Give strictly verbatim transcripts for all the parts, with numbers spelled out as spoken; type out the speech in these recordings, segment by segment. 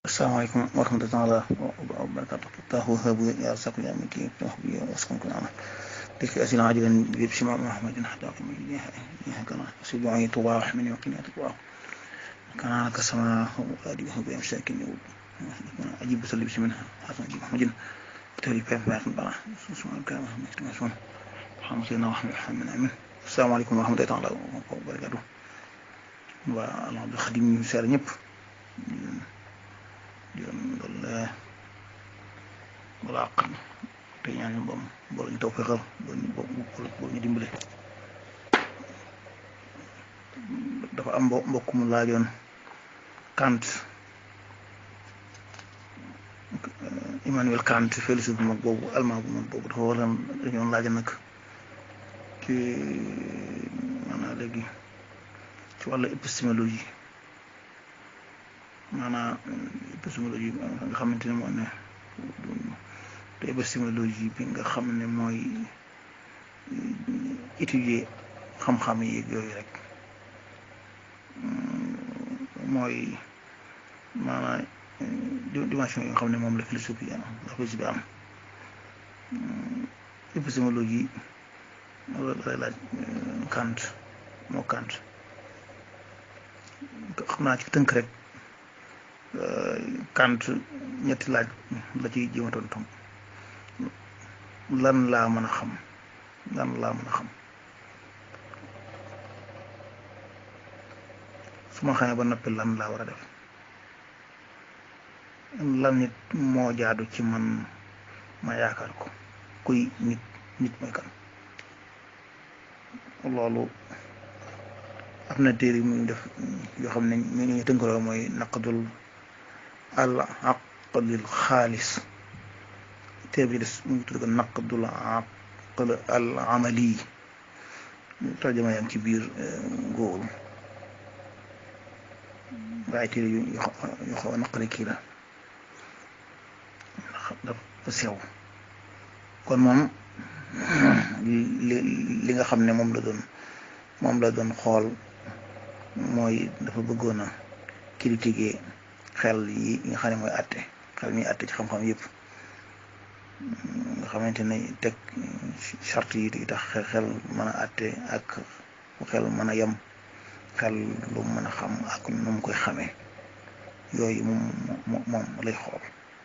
Assalamualaikum warahmatullahi wabarakatuh. Tahu habu ya saku ya miki tahbi waskum kana. Dik asin ajilan bi shima Muhammadin hatta qimi ya ya kana sibai tuwa min yaqini tuwa. Kana kasama adi hu bi amsakin yu. Ajib salli bismillah hasan ajib majin. Tari pa pa ba. Subhanahu kana mustamasun. Alhamdulillah Muhammad amin. Assalamualaikum warahmatullahi wabarakatuh. Wa Allah bi khadim sar ñep. Yoon loolu wala xam te ñaan bom bo ñu taw fexal bo ñu bo ñu dimbale dafa am mbokk mu laajoon Kant Immanuel Kant philosophe bu mag boobu allemand bu mag boobu dafa waroon dañoon laajoon nag ci maanaam léegi ci wàllu épistémologie maanaam épistémologie nga xamante ne moo ne te épistémologie bi nga xam ne mooy étudier xam-xam yi yooyu rek mooy maanaam dimension yi nga xam ne moom la philosophie am la philosophie am épistémologie lay laaj Kant moo Kant xam naa ci tënk rek Kant ñetti laaj la ciy jéem a tontu lan laa mën a xam lan laa mën a xam su ma xamee ba noppi lan laa war a def lan nit moo jaadu ci man ma yaakaar ko kuy nit nit mooy kan loolu am na téere muy def yoo xam ne ñu ñu tënkaloo mooy naqdul al aqlil xaalis téere bi des mu ngi tudd naqdul aql al amali tarjama yam ci biir Google waaye téere yu yu xaw a naqari kii la dafa sew kon moom li li nga xam ne moom la doon moom la doon xool mooy dafa bëggoon a critiquer xel yi nga xam ne mooy àtte xel mi àtte ci xam-xam yëpp nga xamante ne teg charte yi tax xel mën a àtte ak xel mën a yem xel lu mën a xam ak nu mu koy xamee yooyu moom moom lay xool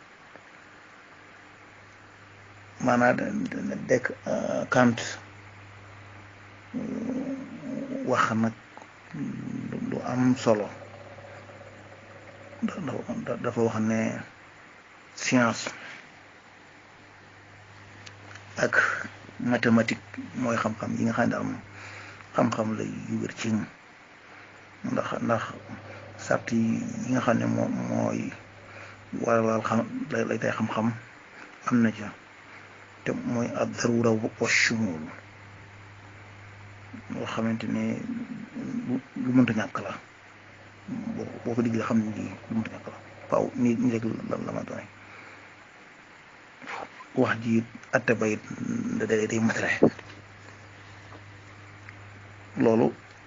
maanaam dekk Kant wax nag lu am solo dafa wax ne science ak mathématique mooy xam-xam yi nga xam ne am xam-xam la yu wér ci ndax ndax sart yi nga xam ne moom mooy waral xam lay tay xam-xam am na ca te mooy ad-darura wa shumul loo xamante ne lu mënta ñàkk la boo boo ko digle xam ne lii lu mënta ñàkk la faaw nii nii rek la la ma doone wax ji atte bayit da day day matale loolu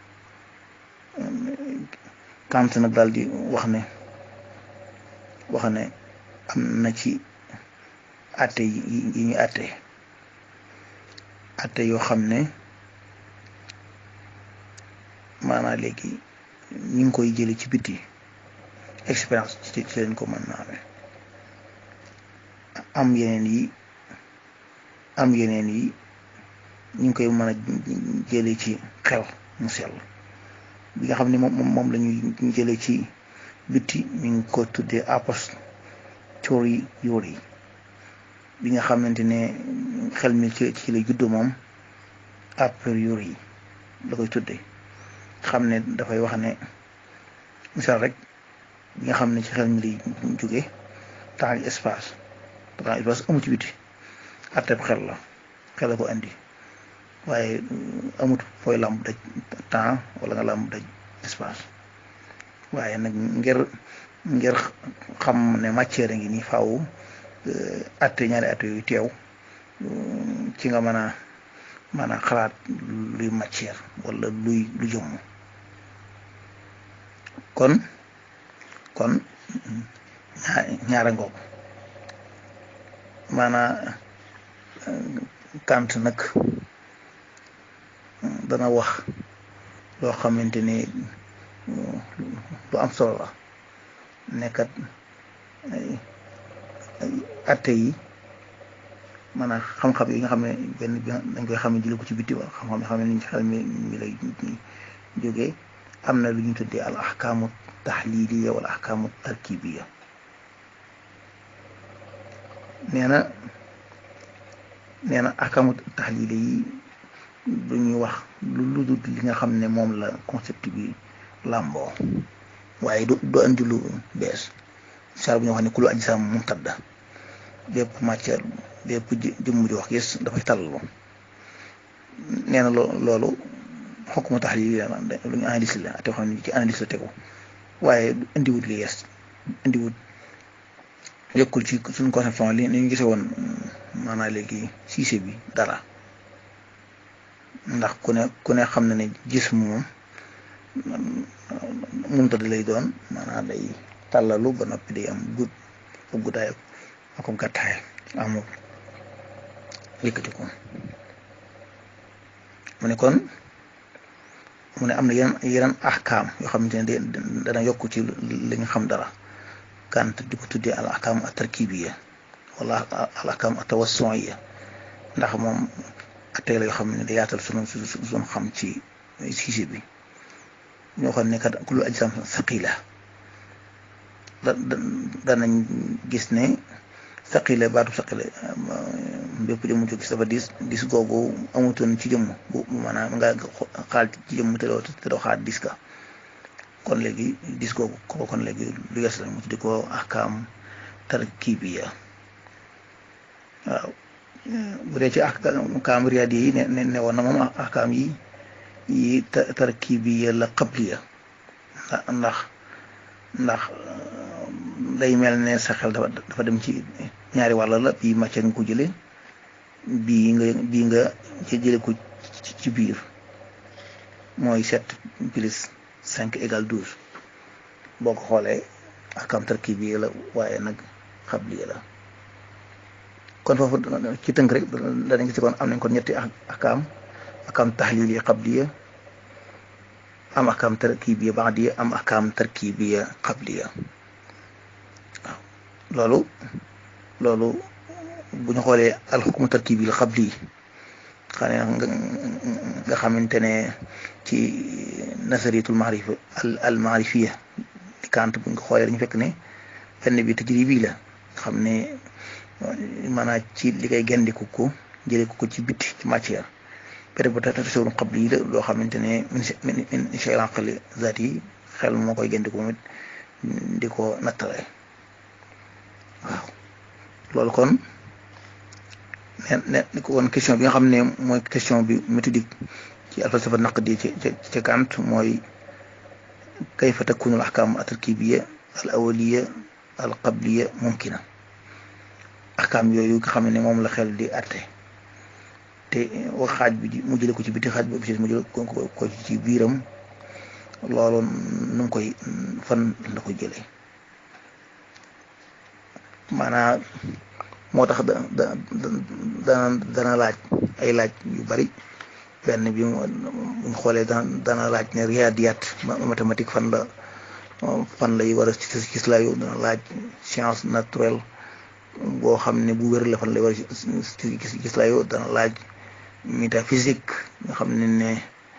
Kant nag daal di wax ne wax ne am na ci atte yi yi ñu atte atte yoo xam ne maanaam léegi ñu ngi koy jële ci biti expérience ci ci leen ko mën naa amee am yeneen yi am yeneen yi ñu ngi koy mën a jële ci xel mu sell bi nga xam ne moom moom la ñuy jële ci biti ñu ngi ko tuddee a posteriori bi nga xamante ne xel mi ci ci la juddu moom a priori la koy tuddee xam ne dafay wax ne misaal rek bi nga xam ne ci xel mi lay jóge temps ak espace temps ak espace amu ci biti atteb xel la xel la ko andi waaye amut fooy làmb daj temps wala nga làmb daj espace waaye nag ngir ngir xam ne matière ngi nii faaw atte ñaari atte yooyu teew ci nga mën a mën a xalaat luy matière wala luy lu jëmm kon kon ñaara ngoog maanaa Kant nag dana wax loo xamante ni lu am solo la nekkat atte yi maanaam xam-xam yi nga xam ne benn bi dañ koy xam ne jële ko ci bitti wala xam-xam yi xam ne ni xel mi mi lay jógee am na lu ñu tuddee al ahkaamu taxliiliya wala ahkaamu tarkibiya nee na nee na ahkaamu taxliiliya yi du ñuy wax lu ludul li nga xam ne moom la concept bi làmboo waaye du du andi lu bees misaal bu ñu wax ne kullu ajsaam mumtadda bépp matière bépp jëmm ji wax gis dafay tàllalu nee na loo loolu xukmu taxliil la lu ñu analyse la te xam ne ci analyse la tegu waaye indiwut li yees indiwut yokkul ci suñu conception li ni ñu gisee woon maanaam léegi siise bi dara ndax ku ne ku ne xam na ne gis moom mumtadda lay doon maanaam day tàllalu ba noppi day am gudd ak guddaay ak gàttaay amul yëkkati ko mu ne kon mu ne am na yeneen yeneen ahkaam yoo xamante ne dana yokk ci li nga xam dara Kant di ko tuddee al ahkaam at tarkibiya wala al ahkaam at tawassuiya ndax moom attee la yoo xam ne da yaatal sunu sunu xam ci sujet bi ñoo xam ne kat kullu ajsaam saqila da danañ gis ne saqila baatu saqila bépp jëmm ci gis dafa dis dis googu amutoon ci jëmm bu maanaam nga xaal ci jëmm te doo te doo xaar dis ka kon léegi dis googu ko kon léegi lu yes la mu tuddi ko ahkaam tarkibiya waaw bu dee ci ahkaam riyaadi yi ne ne woon na moom ahkaam yi yi tarkibiya la qabliya ndax ndax day mel ne sa xel dafa dafa dem ci ñaari wàll la bii matière nga ko jële bii nga bii nga ci jële ko ci biir mooy sept plus cinq égale douze boo ko xoolee ahkaam tarkibiya la waaye nag qabliya la kon foofu ci tënk rek danañ gis kon am nañ kon ñetti ahkaam ahkaam taxliiliya qabliya am ahkaam tarkibiya ba'diya am ahkaam tarkibiya qabliya waaw loolu loolu bu ñu xoolee alxukmu tarkibi qabli xam ne nga xamante ne ci nasariyatul maarifa al maarifiya di Kant bu ñu ko xoolee dañu fekk ne fenn bi tajribi la xam ne maanaam ci li koy gendiku ko jëlee ko ci bitti ci matière peut-être bu tasawur qabli yi la loo xamante ne min min shay'il aqli zaat yi xel moo koy gendiku moom it di ko nattale waaw loolu kon ne ne ko woon question bi nga xam ne mooy question bi méthodique ci al-falsafa naqdi ci ci Kant mooy kayfa takunu al-ahkam at-tarkibiyya al-awwaliyya al-qabliyya mumkina ahkam yooyu nga xam ne moom la xel di atte te wax xaaj bi mu jële ko ci biti xaaj bi mu jële ko ci biiram loolu nu mu koy fan la ko jëlee maanaam moo tax da da dana dana laaj ay laaj yu bari benn bi buñ xoolee dana dana laaj ne riyaadiyat mathématique fan la fan lay war a gis laayu dana laaj science naturelle boo xam ne bu wér la fan lay war a gis gis laayu dana laaj métaphysique nga xam ne ne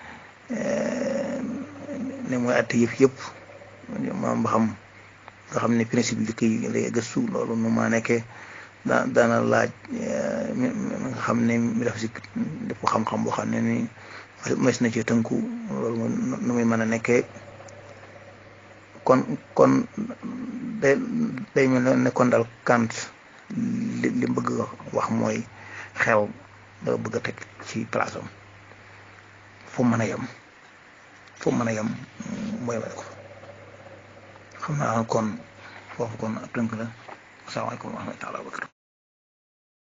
ne mooy àtte yëf yëpp maam ba xam nga xam ne principe yu koy lay gëstu loolu nu ma nekkee da daana laaj nga xam ne métaphysique def ko xam-xam boo xam ne ni mes na ci tënku loolu nu muy mën a nekkee kon kon day day mel ne kon daal Kant li li bëgg wax mooy xel da bëgg a teg ci place am fu mën a yem fu mën a yem mooy may ko xam naa kon foofu kon ab tënk la asalaamaaleykum wa rahmatulah wa barakatu